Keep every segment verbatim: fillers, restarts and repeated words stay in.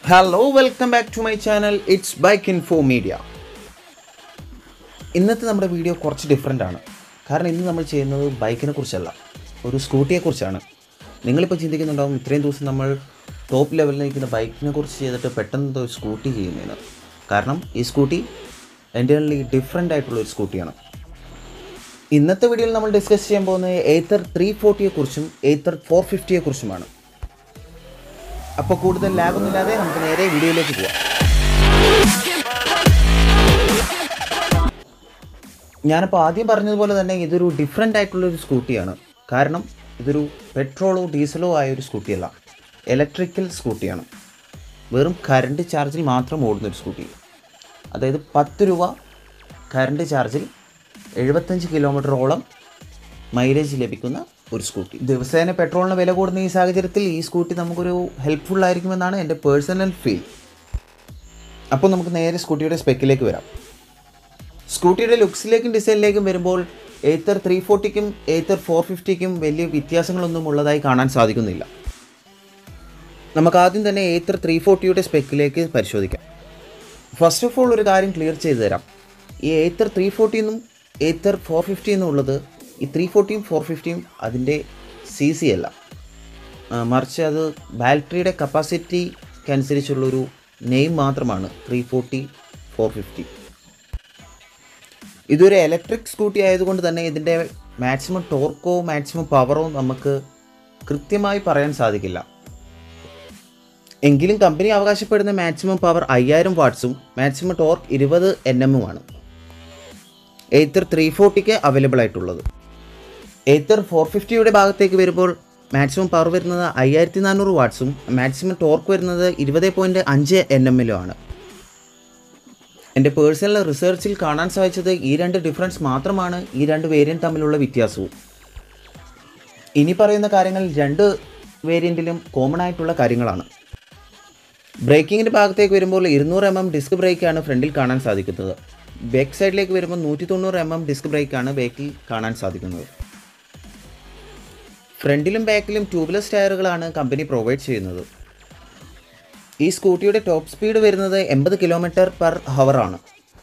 Hello welcome back to my channel it's bike info media. ഇന്നത്തെ നമ്മുടെ video കുറച്ച് different ആണ്. കാരണം ഇന്ന് നമ്മൾ ചെയ്യുന്നത് ബൈക്കിനെ കുറിച്ചല്ല, ഒരു സ്കൂട്ടിയെക്കുറിച്ചാണ്. നിങ്ങളിപ്പോൾ ചിന്തിക്കുന്നുണ്ടാവും ഇത്രയും ദിവസം നമ്മൾ ടോപ്പ് ലെവലിൽ നിൽക്കുന്ന ബൈക്കിനെ കുറിച്ച് ചെയ്തിട്ട് പെട്ടെന്ന് ഒരു സ്കൂട്ടി ചെയ്യുന്നതിന്. കാരണം ഈ സ്കൂട്ടി എൻ്റർലി ഡിഫറെൻ്റ് ആയിട്ടുള്ളൊരു സ്കൂട്ടിയാണ്. ഇന്നത്തെ വീഡിയോയിൽ നമ്മൾ ഡിസ്കസ് ചെയ്യാൻ പോകുന്നത് എയ്ത്തർ ത്രീ ഫോർട്ടിയെക്കുറിച്ചും എയ്ത്തർ ഫോർ ഫിഫ്റ്റിയെക്കുറിച്ചുമാണ്. അപ്പോൾ കൂടുതൽ ലാഗൊന്നുമില്ലാതെ നമുക്ക് നേരെ വീഡിയോയിലേക്ക് പോവാം. ഞാനിപ്പോൾ ആദ്യം പറഞ്ഞതുപോലെ തന്നെ ഇതൊരു ഡിഫറെൻ്റ് ആയിട്ടുള്ളൊരു സ്കൂട്ടിയാണ്. കാരണം ഇതൊരു പെട്രോളോ ഡീസലോ ആയ ഒരു സ്കൂട്ടിയല്ല, ഇലക്ട്രിക്കൽ സ്കൂട്ടിയാണ്. വെറും കറണ്ട് ചാർജിൽ മാത്രം ഓടുന്നൊരു സ്കൂട്ടി. അതായത് പത്ത് രൂപ കറണ്ട് ചാർജിൽ എഴുപത്തഞ്ച് കിലോമീറ്ററോളം മൈലേജ് ലഭിക്കുന്ന ഒരു സ്കൂട്ടി. ദിവസേന പെട്രോളിന് വില കൂടുന്ന ഈ സാഹചര്യത്തിൽ ഈ സ്കൂട്ടി നമുക്കൊരു ഹെൽപ്ഫുൾ ആയിരിക്കുമെന്നാണ് എൻ്റെ പേഴ്സണൽ ഫീൽ. അപ്പോൾ നമുക്ക് നേരെ സ്കൂട്ടിയുടെ സ്പെക്കിലേക്ക് വരാം. സ്കൂട്ടിയുടെ ലുക്സിലേക്കും ഡിസൈനിലേക്കും വരുമ്പോൾ എയ്ത്തർ ത്രീ ഫോർട്ടിക്കും എയ്ത്തർ ഫോർ ഫിഫ്റ്റിക്കും വലിയ വ്യത്യാസങ്ങളൊന്നും ഉള്ളതായി കാണാൻ സാധിക്കുന്നില്ല. നമുക്ക് ആദ്യം തന്നെ എയ്ത്തർ ത്രീ ഫോർട്ടിയുടെ സ്പെക്കിലേക്ക് പരിശോധിക്കാം. ഫസ്റ്റ് ഓഫ് ഓൾ ഒരു കാര്യം ക്ലിയർ ചെയ്തു തരാം. ഈ എയ്ത്തർ ത്രീ ഫോർട്ടിന്നും എയ്ത്തർ ഫോർ ഫിഫ്റ്റി എന്നുള്ളത് ഈ ത്രീ ഫോർട്ടിയും ഫോർ ഫിഫ്റ്റിയും അതിൻ്റെ സി സി അല്ല, മറിച്ച് അത് ബാറ്ററിയുടെ കപ്പാസിറ്റിക്കനുസരിച്ചുള്ളൊരു നെയിം മാത്രമാണ് ത്രീ ഫോർട്ടി ഫോർ ഫിഫ്റ്റി. ഇതൊരു ഇലക്ട്രിക് സ്കൂട്ടി ആയതുകൊണ്ട് തന്നെ ഇതിൻ്റെ മാക്സിമം ടോർക്കോ മാക്സിമം പവറോ നമുക്ക് കൃത്യമായി പറയാൻ സാധിക്കില്ല. എങ്കിലും കമ്പനി അവകാശപ്പെടുന്ന മാക്സിമം പവർ അയ്യായിരം വാട്ട്സും മാക്സിമം ടോർക്ക് ഇരുപത് എൻ എമ്മുമാണ് എയ്ത്തർ ത്രീ ഫോർട്ടിക്ക് അവൈലബിൾ ആയിട്ടുള്ളത്. എയ്ത്തർ ഫോർ ഫിഫ്റ്റിയുടെ ഭാഗത്തേക്ക് വരുമ്പോൾ മാക്സിമം പവർ വരുന്നത് അയ്യായിരത്തി നാനൂറ് വാട്ട്സും മാക്സിമം ടോർക്ക് വരുന്നത് ഇരുപത് പോയിൻറ്റ് അഞ്ച് എൻ എമ്മിലും ആണ്. എൻ്റെ പേഴ്സണൽ റിസർച്ചിൽ കാണാൻ സാധിച്ചത് ഈ രണ്ട് ഡിഫറൻസ് മാത്രമാണ് ഈ രണ്ട് വേരിയൻറ്റ് തമ്മിലുള്ള വ്യത്യാസവും. ഇനി പറയുന്ന കാര്യങ്ങൾ രണ്ട് വേരിയൻറ്റിലും കോമൺ ആയിട്ടുള്ള കാര്യങ്ങളാണ്. ബ്രേക്കിങ്ങിൻ്റെ ഭാഗത്തേക്ക് വരുമ്പോൾ ഇരുന്നൂറ് എം എം ഡിസ്ക് ബ്രേക്കാണ് ഫ്രണ്ടിൽ കാണാൻ സാധിക്കുന്നത്. ബാക്ക് സൈഡിലേക്ക് വരുമ്പോൾ നൂറ്റി തൊണ്ണൂറ് എം എം ഡിസ്ക് ബ്രേക്കാണ് ബാക്കിൽ കാണാൻ സാധിക്കുന്നത്. ഫ്രണ്ടിലും ബാക്കിലും ട്യൂബ്ലെസ് ടയറുകളാണ് കമ്പനി പ്രൊവൈഡ് ചെയ്യുന്നത്. ഈ സ്കൂട്ടിയുടെ ടോപ്പ് സ്പീഡ് വരുന്നത് എൺപത് കിലോമീറ്റർ പെർ ഹവറാണ്.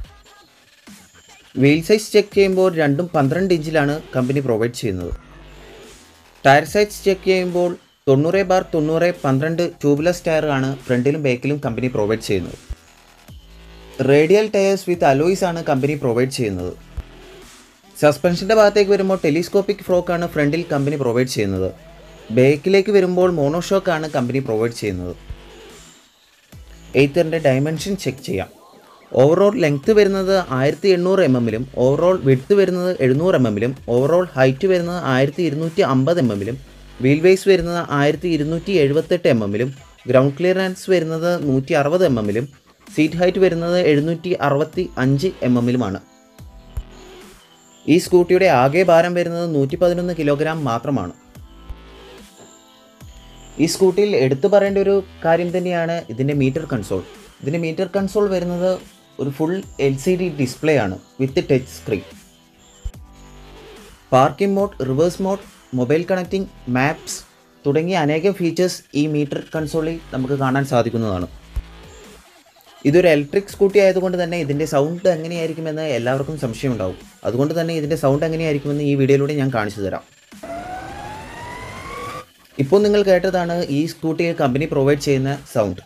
വീൽ സൈസ് ചെക്ക് ചെയ്യുമ്പോൾ രണ്ടും പന്ത്രണ്ട് ഇഞ്ചിലാണ് കമ്പനി പ്രൊവൈഡ് ചെയ്യുന്നത്. ടയർ സൈസ് ചെക്ക് ചെയ്യുമ്പോൾ തൊണ്ണൂറ് ബാർ തൊണ്ണൂറ് പന്ത്രണ്ട് ട്യൂബ്ലെസ് ടയറാണ് ഫ്രണ്ടിലും ബാക്കിലും കമ്പനി പ്രൊവൈഡ് ചെയ്യുന്നത്. റേഡിയൽ ടയേഴ്സ് വിത്ത് അലോയ്സ് ആണ് കമ്പനി പ്രൊവൈഡ് ചെയ്യുന്നത്. സസ്പെൻഷൻ്റെ ഭാഗത്തേക്ക് വരുമ്പോൾ ടെലിസ്കോപ്പിക് ഫ്രോക്കാണ് ഫ്രണ്ടിൽ കമ്പനി പ്രൊവൈഡ് ചെയ്യുന്നത്. ബാക്കിലേക്ക് വരുമ്പോൾ മോണോഷോക്കാണ് കമ്പനി പ്രൊവൈഡ് ചെയ്യുന്നത്. എയ്ത്തറിൻ്റെ ഡയമെൻഷൻ ചെക്ക് ചെയ്യാം. ഓവറോൾ ലെങ്ത്ത് വരുന്നത് ആയിരത്തി എണ്ണൂറ് എം എമ്മിലും ഓവറോൾ വിഡ്ത്ത് വരുന്നത് എഴുന്നൂറ് എം എമ്മിലും ഓവറോൾ ഹൈറ്റ് വരുന്നത് ആയിരത്തി ഇരുന്നൂറ്റി അമ്പത് എം എമ്മിലും വീൽ ബേസ് വരുന്നത് ആയിരത്തി ഇരുന്നൂറ്റി എഴുപത്തെട്ട് എം എമ്മിലും ഗ്രൗണ്ട് ക്ലിയറൻസ് വരുന്നത് നൂറ്റി അറുപത് എം എമ്മിലും സീറ്റ് ഹൈറ്റ് വരുന്നത് എഴുന്നൂറ്റി അറുപത്തി അഞ്ച് എം എമ്മിലുമാണ്. ഈ സ്കൂട്ടിയുടെ ആകെ ഭാരം വരുന്നത് നൂറ്റി പതിനൊന്ന് കിലോഗ്രാം മാത്രമാണ്. ഈ സ്കൂട്ടിയിൽ എടുത്തു പറയേണ്ട ഒരു കാര്യം തന്നെയാണ് ഇതിൻ്റെ മീറ്റർ കൺസോൾ. ഇതിൻ്റെ മീറ്റർ കൺസോൾ വരുന്നത് ഒരു full L C D display ആണ് with touch screen. Parking mode, reverse mode, mobile connecting, maps തുടങ്ങിയ അനേകം ഫീച്ചേഴ്സ് ഈ മീറ്റർ കൺസോളിൽ നമുക്ക് കാണാൻ സാധിക്കുന്നതാണ്. ഇതൊരു ഇലക്ട്രിക് സ്കൂട്ടി ആയതുകൊണ്ട് തന്നെ ഇതിൻ്റെ സൗണ്ട് എങ്ങനെയായിരിക്കുമെന്ന് എല്ലാവർക്കും സംശയമുണ്ടാവും. അതുകൊണ്ട് തന്നെ ഇതിൻ്റെ സൗണ്ട് എങ്ങനെയായിരിക്കുമെന്ന് ഈ വീഡിയോയിലൂടെ ഞാൻ കാണിച്ചു തരാം. ഇപ്പോൾ നിങ്ങൾ കേട്ടതാണ് ഈ സ്കൂട്ടിയെ കമ്പനി പ്രൊവൈഡ് ചെയ്യുന്ന സൗണ്ട്.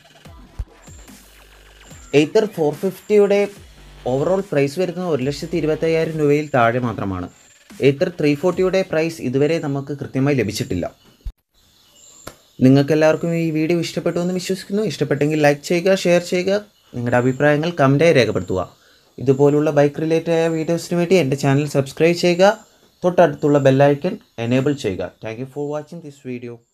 എയ്ത്തർ ഫോർ ഫിഫ്റ്റിയുടെ ഓവറോൾ പ്രൈസ് വരുന്നത് ഒരു ലക്ഷത്തി ഇരുപത്തയ്യായിരം രൂപയിൽ താഴെ മാത്രമാണ്. എയ്ത്തർ ത്രീ ഫോർട്ടിയുടെ പ്രൈസ് ഇതുവരെ നമുക്ക് കൃത്യമായി ലഭിച്ചിട്ടില്ല. നിങ്ങൾക്കെല്ലാവർക്കും ഈ വീഡിയോ ഇഷ്ടപ്പെട്ടു എന്ന് വിശ്വസിക്കുന്നു. ഇഷ്ടപ്പെട്ടെങ്കിൽ ലൈക്ക് ചെയ്യുക, ഷെയർ ചെയ്യുക, നിങ്ങളുടെ അഭിപ്രായങ്ങൾ കമൻറ്റായി രേഖപ്പെടുത്തുക. ഇതുപോലുള്ള ബൈക്ക് റിലേറ്റഡ് ആയ വീഡിയോസിന് വേണ്ടി എൻ്റെ ചാനൽ സബ്സ്ക്രൈബ് ചെയ്യുക. തൊട്ടടുത്തുള്ള ബെല്ലൈക്കൺ എനേബിൾ ചെയ്യുക. Thank you for watching this video.